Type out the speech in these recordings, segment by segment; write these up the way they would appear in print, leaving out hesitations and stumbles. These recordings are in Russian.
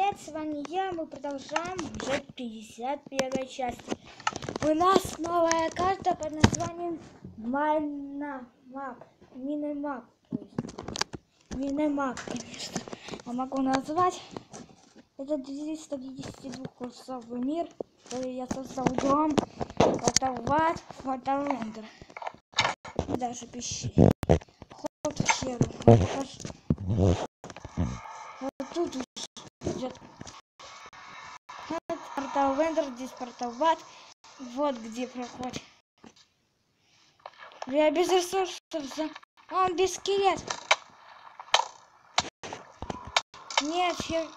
привет, с вами я, мы продолжаем уже 51 часть. У нас новая карта под названием Minimap, конечно, я могу назвать. Это 252-курсовый мир, который я создал дом, фотовендор, даже пещера, вход в пещеру. Вот тут идет портал Вендор, здесь портал Ват. Вот где проход. Я без ресурсов. Он без скелет. Нет,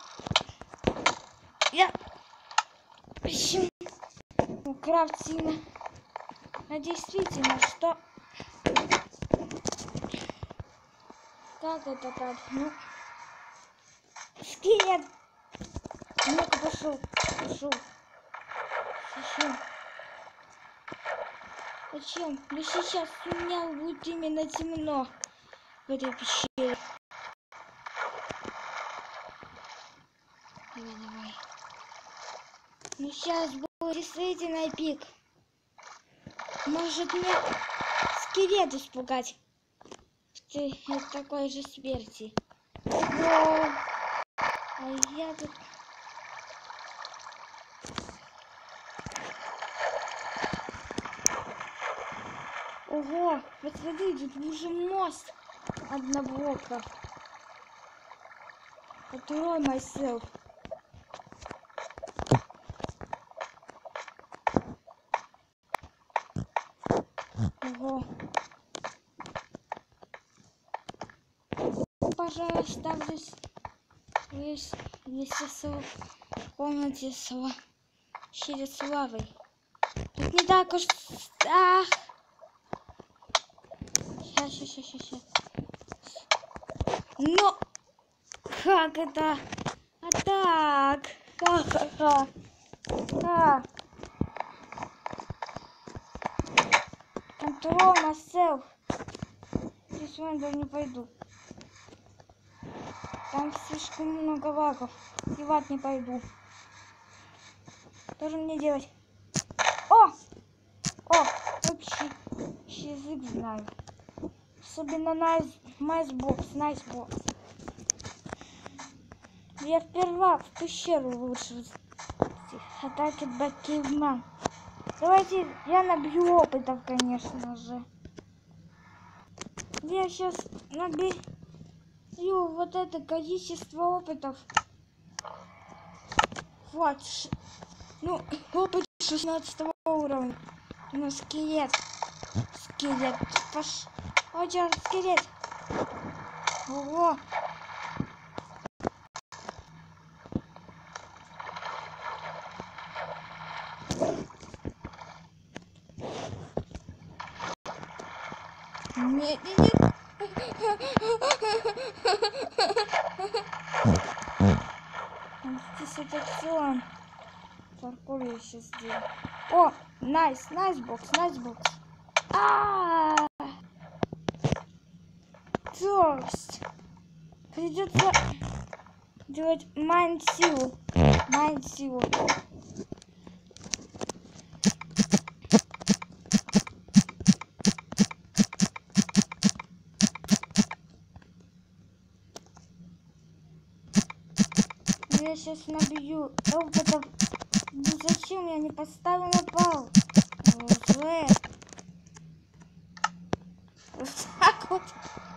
я почему крафтина. А действительно, что? Как это так? Ну, скелет. Ну-ка, пошел. Зачем? Да сейчас у меня будет именно темно в этой пещере. Давай. Ну сейчас будет действительно пик. Может мне скелет испугать? Ты от такой же смерти. А я тут... Ого, посмотри, тут уже мост одноблока. Открой myself. Ого. Пожалуйста, здесь комнате через славой. Тут не так уж... Ах! Сейчас. Но как это? А так? Ха-ха-ха. Control myself. Здесь я не пойду. Там слишком много лагов. И в ад не пойду. Что же мне делать? О, общий язык знаю. Особенно Найсбокс. Я впервые в пещеру лучше. Атаки Бакивман. Давайте я набью опытов, конечно же. Я сейчас набью вот это количество опытов. Вот. Ну, опыт 16 уровня. Ну, скелет. О, черт, скелет. Ого. Нет. Здесь этот слон. Паркур я сейчас сделаю. О, найсбокс. Торст. Придется делать майн-силу. Я сейчас набью опытов. Ну зачем я не поставил на пал? Уже. Вот так вот.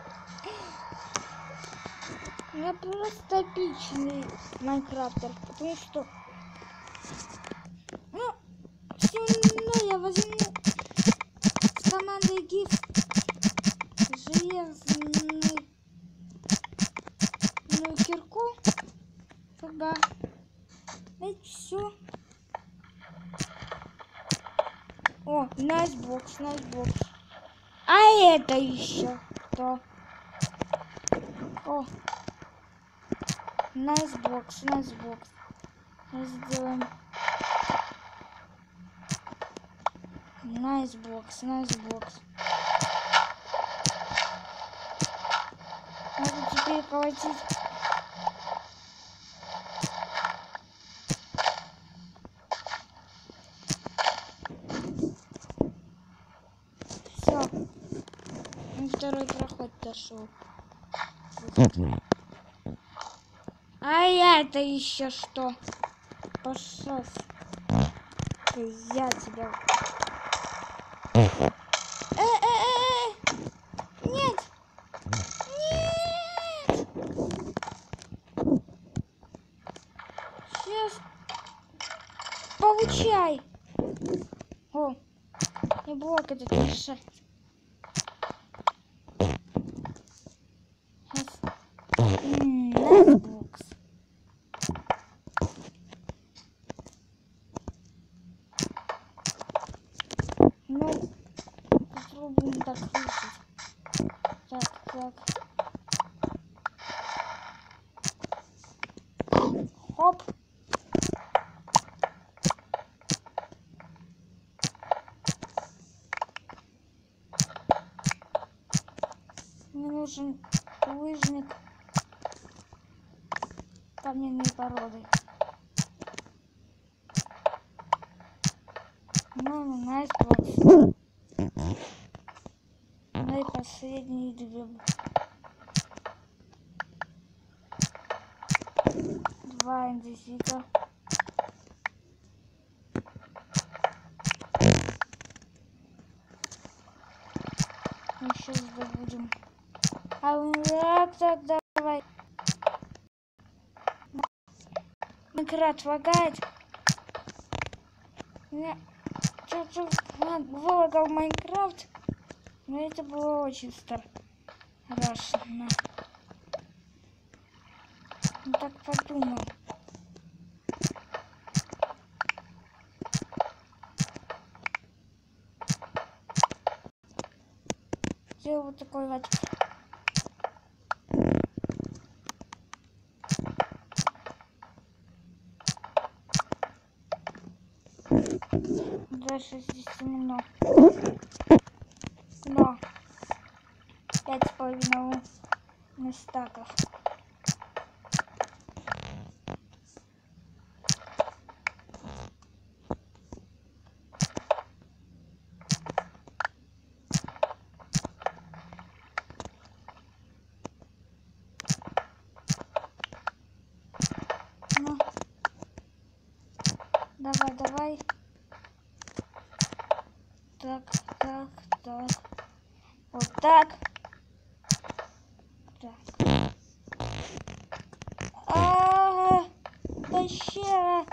Я просто эпичный майнкрафтер. Потому что... Ну, все равно я возьму с командой GIF железную кирку. Тогда это все. О, найсбокс. А это еще кто? О, найсбокс. Сделаем найсбокс. Надо теперь колотить зашел. А это еще что? Пошел. Я тебя. Нет! Нет! Сейчас. Получай! О, не блок этот мешает. Найсбокс. Ну, попробуем так решить. Так. Хоп. Мне нужен лыжник каменной породы. Ну, найсбокс. Ну и последние две. 2 индисика. Мы сейчас добудем. Так, давай. Майнкрафт лагает. Меня чуть-чуть вылагал Майнкрафт. Но это было очень страшно. Ну так подумал. Сделал вот такой вот. Дальше здесь темно. Но 5,5 стаков. Ну, давай. Так. Вот так. Пещера.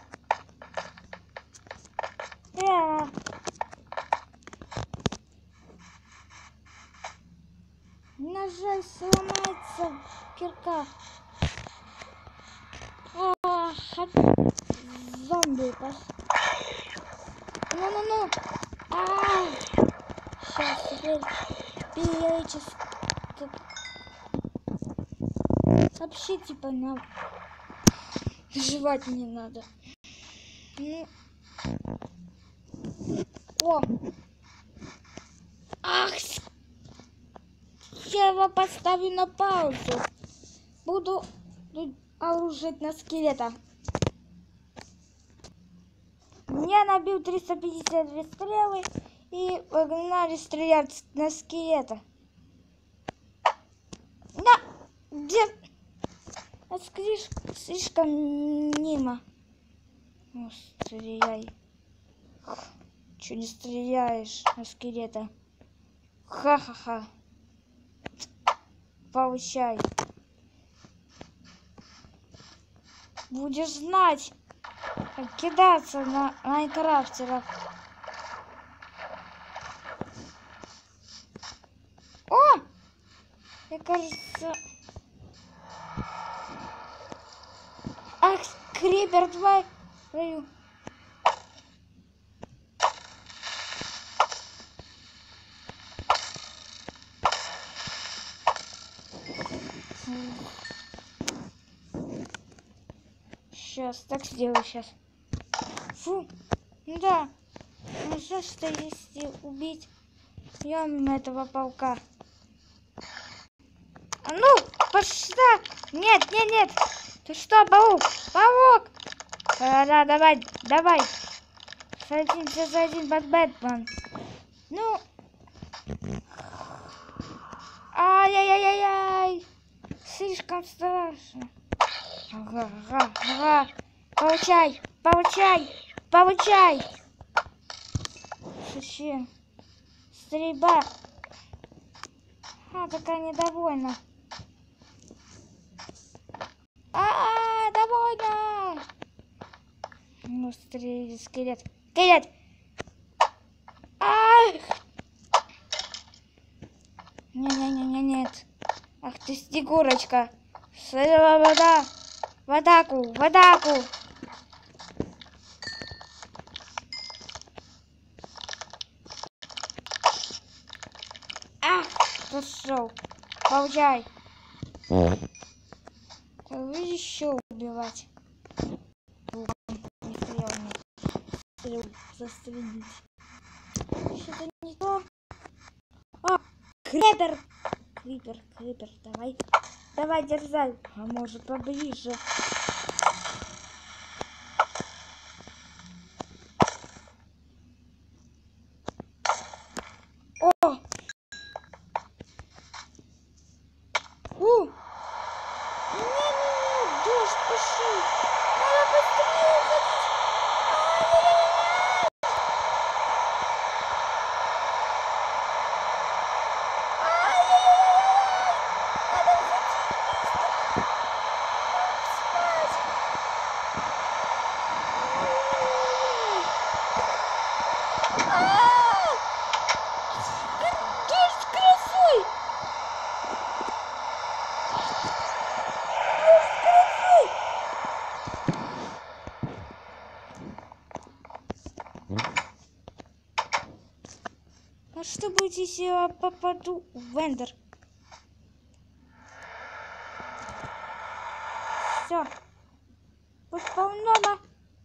Нажать, сломается кирка. Зомби. Ну. Сейчас теперь периодически. Вообще типа нам жевать не надо. Ну. О! Ах! Я его поставлю на паузу. Буду оружить на скелета. Я набил 352 стрелы и погнали стрелять на скелета. Где? Слишком мимо. Ну, стреляй. Че не стреляешь на скелета? Ха-ха-ха. Получай. Будешь знать, как кидаться на майнкрафтеров. О! Мне кажется... Ах, крипер, давай. Сейчас, так сделаю сейчас. Фу, да. Ну что если убить этого паука? А ну, пошла! Нет. Ты что, паук? Да, давай. Садимся за один под Бэтмен. Ну. Ай-яй-яй-яй-яй! Слишком страшно. Ага, ага, ага. Получай, получай, получай. Зачем? Стрельба. Такая недовольна. Довольно. Ну, скелет. Скелет. Нет. Ах ты, снегурочка. Вода. В атаку, в атаку. Пошел. Получай. Еще убивать. Не хотел застрелить. Что-то не то. Крипер. Крипер, давай. Давай, дерзай. А может поближе. Дождь пошел. Надо быстрее уходить. Надо уходить. Дождь красой. А что будет, если я попаду в Эндер? Все. Выполнено.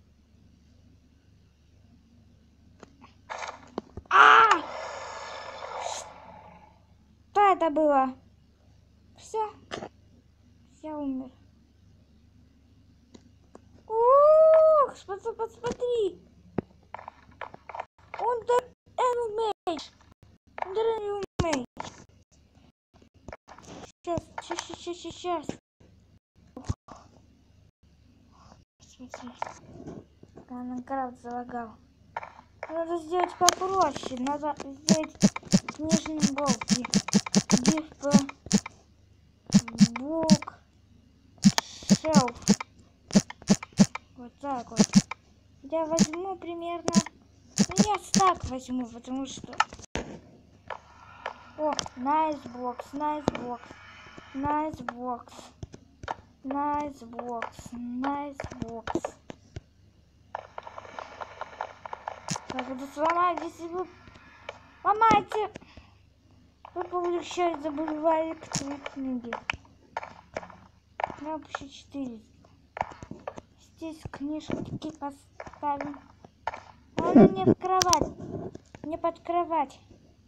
Что это было? Все. Я умер. Ух, посмотри. Сейчас. Смотри. Майнкрафт залагал. Надо сделать попроще. Надо сделать нижние блоки. Бук. Шелф. Вот так вот. Я возьму примерно... Я так возьму, потому что... О, найсбокс. Так, это сломать, если вы ломаете, вы получаете забывали к твоей книге. Я вообще 4. Здесь книжки поставим. Она не в кровать, не под кровать.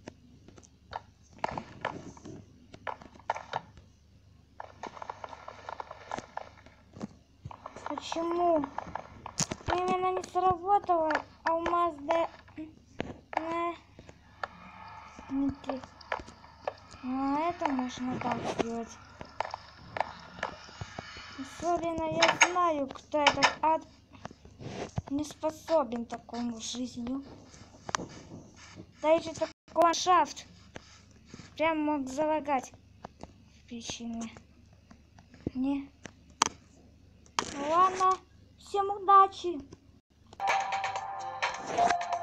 Почему? Именно не сработало, алмаз да... это можно так сделать. Особенно я знаю, кто этот ад не способен такому жизнью. Даже такой ландшафт прям мог залагать в причине. Не. Ладно, всем удачи.